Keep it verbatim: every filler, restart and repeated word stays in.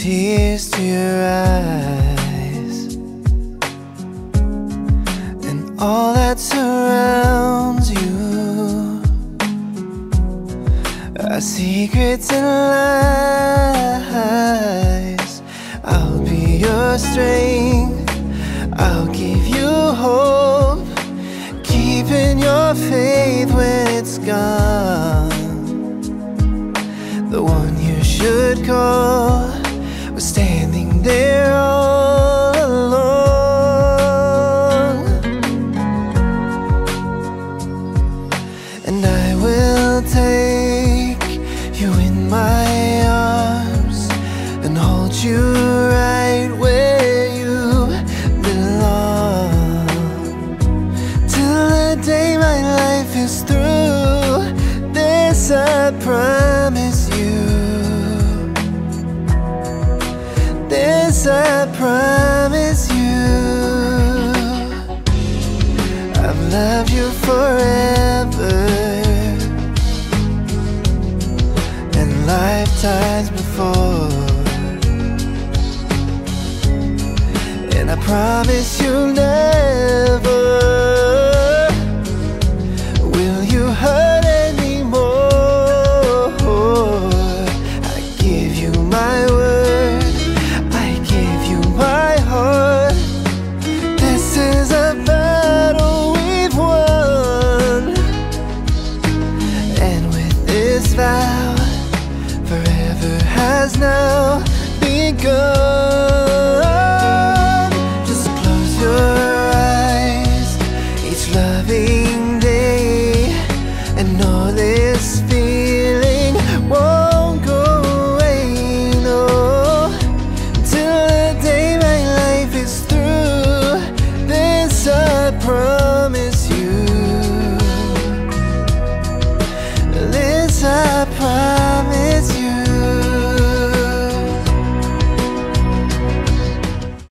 tears to your eyes, and all that surrounds you are secrets and lies. I'll be your strength, I'll give you hope, keeping your faith when it's gone. The one you should call was standing there all along. And I will take you in my arms and hold you right where you belong, till the day my life is through. This I promise you, this I promise you. I've loved you forever and lifetimes before, and I promise you never will you hurt anymore. I give you my word, I give you my heart. This is a battle we've won, and with this vow, forever has now begun. Just close your eyes each loving day and know this feeling won't go away, no, till the day my life is through. This I promise.